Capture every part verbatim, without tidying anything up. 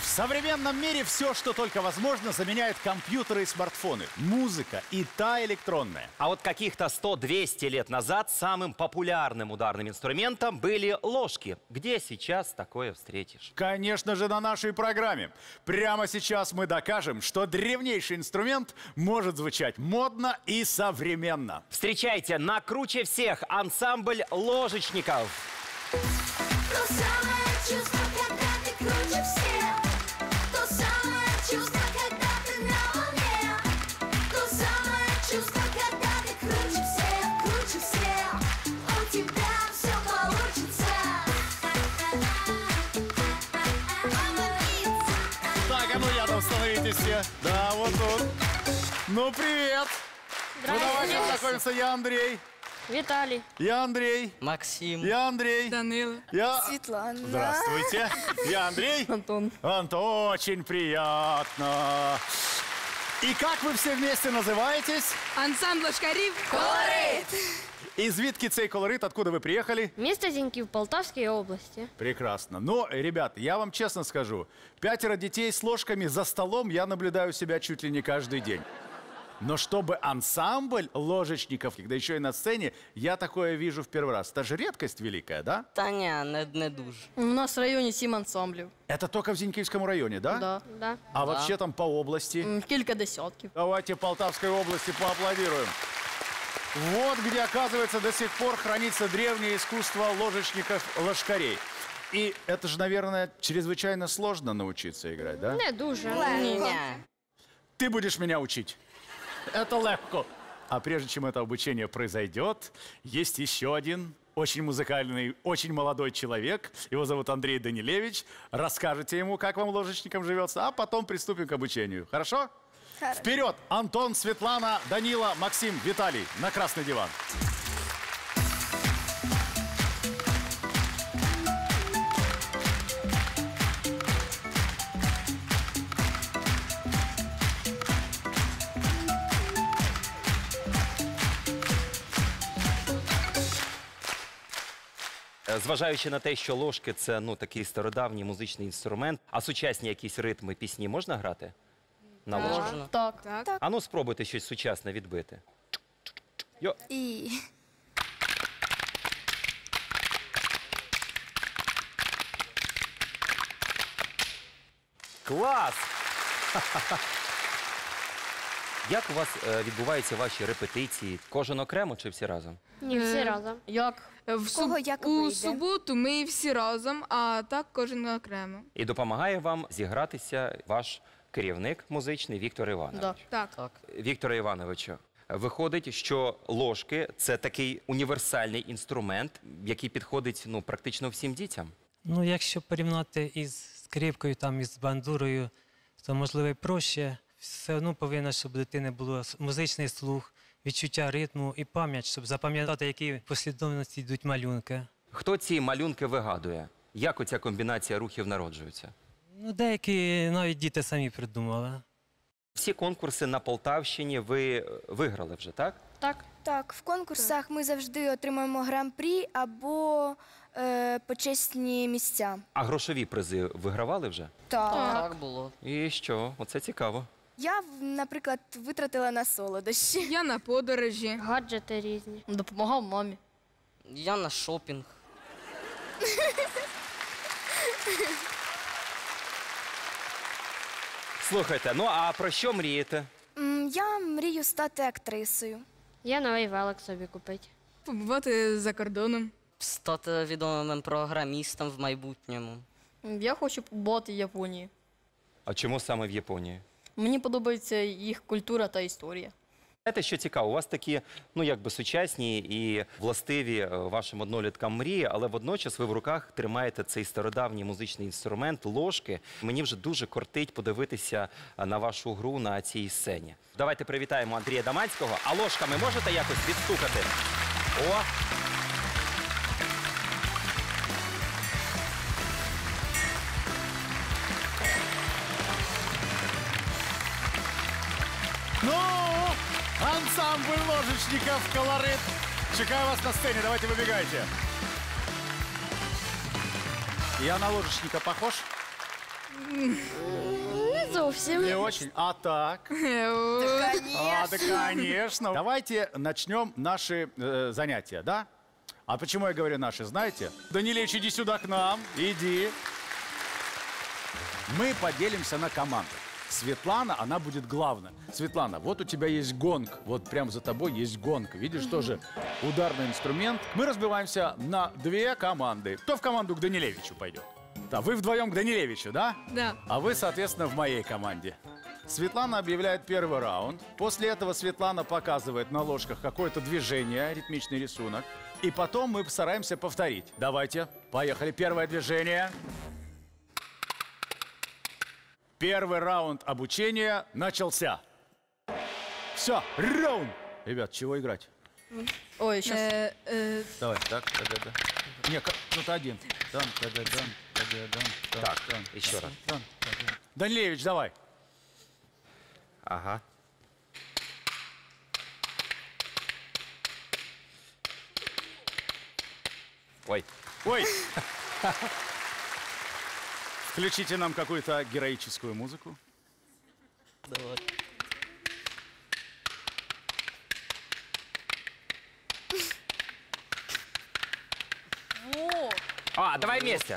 В современном мире все, что только возможно, заменяет компьютеры и смартфоны. Музыка и та электронная. А вот каких-то сто-двести лет назад самым популярным ударным инструментом были ложки. Где сейчас такое встретишь? Конечно же, на нашей программе. Прямо сейчас мы докажем, что древнейший инструмент может звучать модно и современно. Встречайте, на круче всех ансамбль ложечников. То самое чувство, когда ты круче всех. То самое чувство, когда ты на волне. То самое чувство, когда ты круче всех, круче всех. У тебя все получится. Так, а ну рядом становитесь все. Да, вот тут. Ну, привет. Ну, давайте познакомимся. Я Андрей. Виталий. Я Андрей. Максим. Я Андрей. Данила. Я... Светлана. Здравствуйте. Я Андрей. Антон. Антон, очень приятно. И как вы все вместе называетесь? Ансамбль ложкарів. Колорит. И звідки цей колорит? Откуда вы приехали? Место Зиньки в Полтавской области. Прекрасно. Но, ребят, я вам честно скажу, пятеро детей с ложками за столом я наблюдаю себя чуть ли не каждый день. Но чтобы ансамбль ложечников, когда еще и на сцене, я такое вижу в первый раз. Это же редкость великая, да? Та ні, не, не дуже. У нас в районі сім ансамблів. Это только в Зиньківському районе, да? Да. Да. А вообще там по области? М, Кілька десятків. Давайте Полтавской области поаплодируем. Вот где, оказывается, до сих пор хранится древнее искусство ложечников-ложкарей. И это же, наверное, чрезвычайно сложно научиться играть, да? Не дуже. Ні, ні. Ты будешь меня учить. Это легко. А прежде чем это обучение произойдет, есть еще один очень музыкальный, очень молодой человек. Его зовут Андрей Данилевич. Расскажете ему, как вам ложечникам живется, а потом приступим к обучению. Хорошо? Хорошо. Вперед! Антон, Светлана, Данила, Максим, Виталий. На красный диван. Зважаючи на те, що ложки – це ну, такий стародавній музичний інструмент, а сучасні якісь ритми, пісні можна грати? На ложках? Можна. Так. Так. А ну спробуйте щось сучасне відбити. Йо. І... Клас! Як у вас е, відбуваються ваші репетиції? Кожен окремо чи всі разом? Ні, всі разом. Як? В Кого суб... як У вийде? суботу ми всі разом, а так кожен окремо. І допомагає вам зігратися ваш керівник музичний Віктор Іванович. Да. Так. Так. Вікторе Івановичу, виходить, що ложки – це такий універсальний інструмент, який підходить ну, практично всім дітям. Ну, якщо порівняти із скрипкою, там, із бандурою, то, можливо, і проще. Все одно повинно, щоб у дитини було музичний слух, відчуття ритму і пам'ять, щоб запам'ятати, які послідовності йдуть малюнки. Хто ці малюнки вигадує? Як оця комбінація рухів народжується? Ну, деякі навіть діти самі придумали. Всі конкурси на Полтавщині ви виграли вже, так? Так. Так, в конкурсах ми завжди отримуємо гран-прі або е, почесні місця. А грошові призи вигравали вже? Так. Так було. І що? Оце цікаво. Я, наприклад, витратила на солодощі. Я на подорожі. Гаджети різні. Допомагав мамі. Я на шопінг. Слухайте, ну а про що мрієте? М, Я мрію стати актрисою. Я новий велик собі купити. Побувати за кордоном. Стати відомим програмістом в майбутньому. М, Я хочу побувати в Японії. А чому саме в Японії? Мені подобається їх культура та історія. Знаєте, що цікаво, у вас такі, ну, якби сучасні і властиві е, вашим одноліткам мрії, але водночас ви в руках тримаєте цей стародавній музичний інструмент, ложки. Мені вже дуже кортить подивитися е, на вашу гру на цій сцені. Давайте привітаємо Андрія Даманського. А ложками можете якось відстукати? О! Ну, ансамбль ложечников «Колорит». Чекаю вас на сцене, давайте выбегайте. Я на ложечника похож? Не зовсім. Не очень. А так? А, да, конечно. Давайте начнем наши э, занятия, да? А почему я говорю наши, знаете? Данилевич, иди сюда к нам. Иди. Мы поделимся на команды. Светлана, она будет главной. Светлана, вот у тебя есть гонг. Вот прямо за тобой есть гонг. Видишь, тоже ударный инструмент. Мы разбиваемся на две команды. Кто в команду к Данилевичу пойдет? Да, вы вдвоем к Данилевичу, да? Да. А вы, соответственно, в моей команде. Светлана объявляет первый раунд. После этого Светлана показывает на ложках какое-то движение, ритмичный рисунок. И потом мы постараемся повторить. Давайте, поехали. Первое движение. Первый раунд обучения начался. Все, раунд. Ребят, чего играть? Ой, сейчас. Е, е, Давай, так, да, да, да. Не, кто-то один. Дан, да, да, дан, да, да, дан, дан, Так, дан, еще раз. дан, да, да. Данилевич, давай. Ага. Ой. Ой. Включите нам какую-то героическую музыку. Давай. Во! А, давай вместе.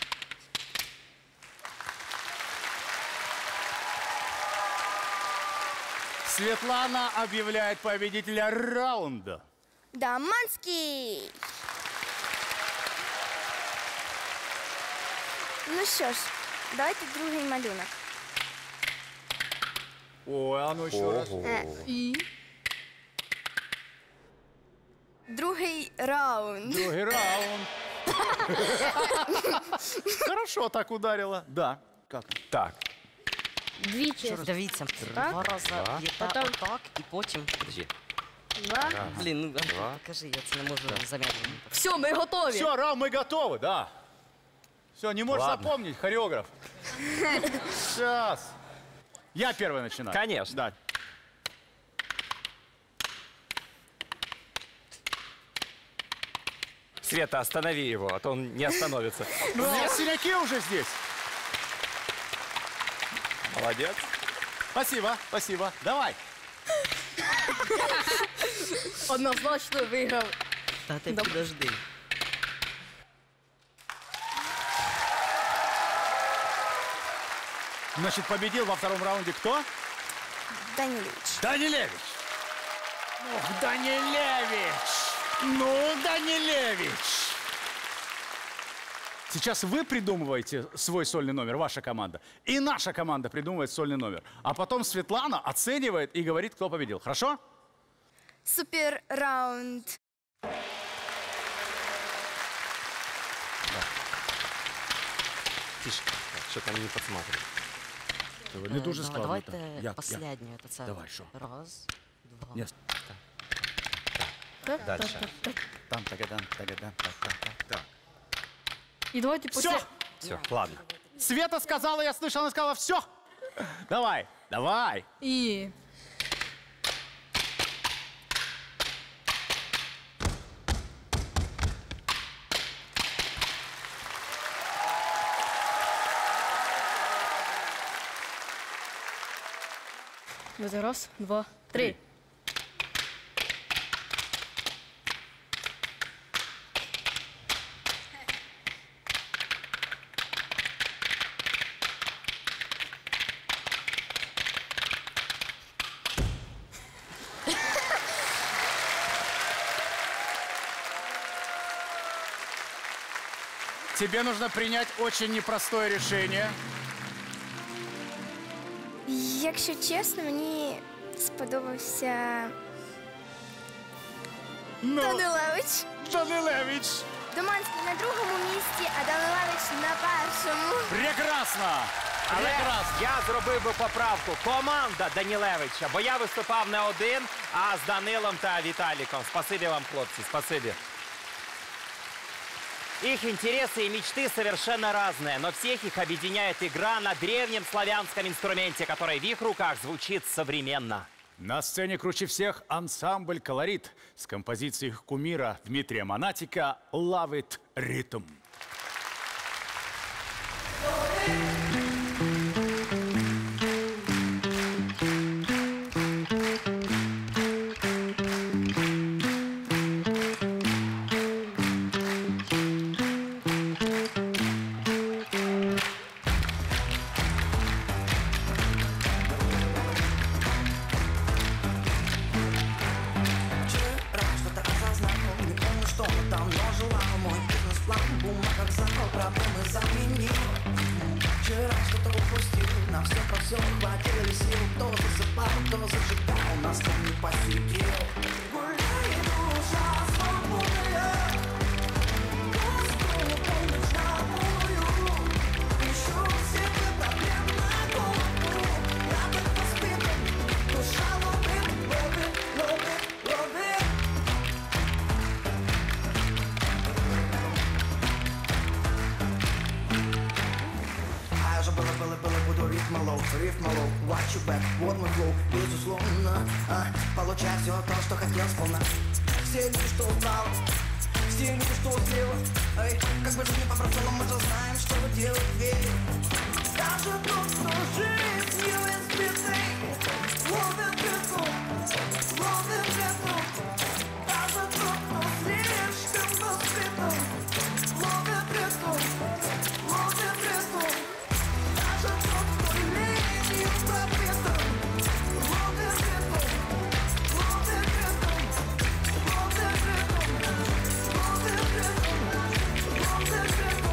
Светлана объявляет победителя раунда. Даманський. Ну що ж, давайте другий малюнок. Ой, а ну еще раз. Е, і. Другий раунд. Другий раунд. Хорошо так ударила. Да. Как? Так. Двічі. Дивіться, Так. два рази є та Потім. отак, і потім. Подожди. Два. Блін, ну Два. покажи, я це не можу зам'ятити. Все, ми готові. Все, раунд, мы готовы, да. Все, не можешь Ладно. запомнить, хореограф. Сейчас. Я первый начинаю. Конечно. Да. Света, останови его, а то он не остановится. У меня синяки уже здесь. Молодец. Спасибо, спасибо. Давай. Однозначно виграв. Та ти підожди. Значит, победил во втором раунде кто? Данилевич. Данилевич. Ох, Данилевич. Ну, Данилевич. Сейчас вы придумываете свой сольный номер, ваша команда, и наша команда придумывает сольный номер. А потом Светлана оценивает и говорит, кто победил. Хорошо? Супер раунд. Тише, что там не подсматривай. Не дуже Е, складно. Давайте так. Як, як? останнє. Це Давай, що? Раз, два. Ні. Дальше. Там, тагадан, тагадан, так, так, так. Так. І давайте Все! після... Все, ладно. Света сказала, я слышал, она сказала, все. Давай, давай. І. Раз, два, три. Тебе нужно принять очень непростое решение. Якщо чесно, мені сподобався Ну, Данилевич. Данилевич. Доманський на другому місці, а Данилевич на першому. Прекрасно. Але Прекрасно. я зробив би поправку. Команда Данілевича, бо я виступав не один, а з Данилом та Віталіком. Спасибі вам, хлопці, спасибі. Их интересы и мечты совершенно разные, но всех их объединяет игра на древнем славянском инструменте, который в их руках звучит современно. На сцене круче всех ансамбль «Колорит» с композицией их кумира Дмитрия Монатика «Love it Rhythm». забыл, проблемы заменил. Вчера что-то упустил, на все про все хватило сил. Кто засыпал, кто зажигал, нас там не посидел. Гуляет душа свободная, воздух полночь на полную. Ищу себе проблем на голову, я так воспитан, душа ловит, ловит, ловит, ловит. А я же было, было, было, буду рифма лоу, рифма лоу, watch you back, вот мой флоу, безусловно, а, получай все то, что хотел сполна. Все люди, что устал, все люди, что слева, эй, как бы жизнь не попросила, мы же знаем, что делать, верь. Даже тот, кто жизнью избитый, ловит кресту, ловит кресту. Даже тот, кто слишком воспитан, ловит кресту, ловит кресту. Даже тот, кто ленью пропитан, ловит кресту, ловит кресту, ловит кресту, ловит кресту, ловит кресту.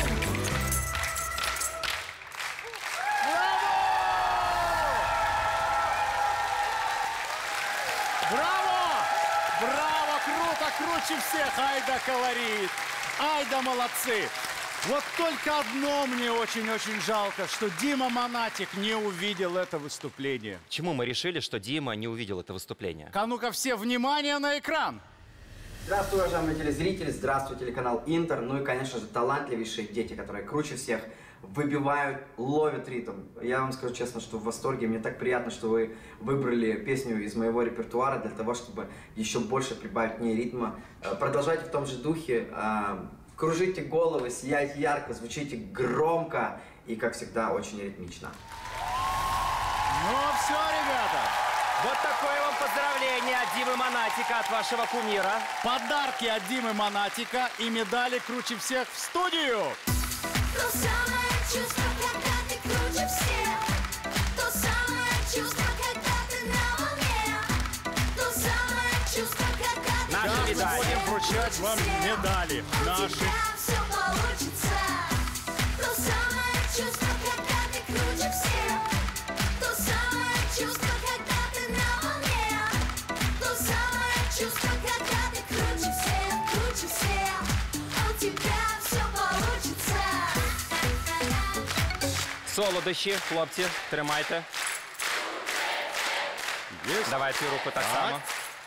Браво! Браво! Круто! Круче всех! Ай да колорит! Ай да молодцы! Вот только одно мне очень-очень жалко, что Дима Монатик не увидел это выступление. Почему мы решили, что Дима не увидел это выступление? А ну-ка все, внимание на экран! Здравствуй, уважаемые телезрители, здравствуй, телеканал Интер. Ну и, конечно же, талантливейшие дети, которые круче всех выбивают, ловят ритм. Я вам скажу честно, что в восторге. Мне так приятно, что вы выбрали песню из моего репертуара для того, чтобы еще больше прибавить в ней ритма. Э, Продолжайте в том же духе. э, Кружите головы, сияйте ярко, звучите громко и, как всегда, очень ритмично. Ну все, ребята! Вот такое вам поздравление от Димы Монатика, от вашего кумира. Подарки от Димы Монатика и медали круче всех в студию! То самое чувство, когда ты круче всех. То самое чувство, когда ты на волне. То самое чувство, когда ты Наши круче медали. всех. Будем вручать вам медали. У Наши. тебя все получится. То самое чувство, когда ты круче всех. То самое чувство, когда ты на волне. То самое чувство, когда ты круче всех, круче всех. У тебя все получится. Солодощі, хлопці, тримайте. Есть? Давайте руку так Так. само.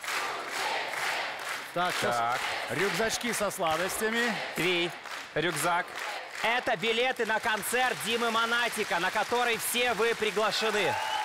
Так, сейчас Так. рюкзачки со сладостями. Твій рюкзак. Это билеты на концерт Димы Монатика, на который все вы приглашены.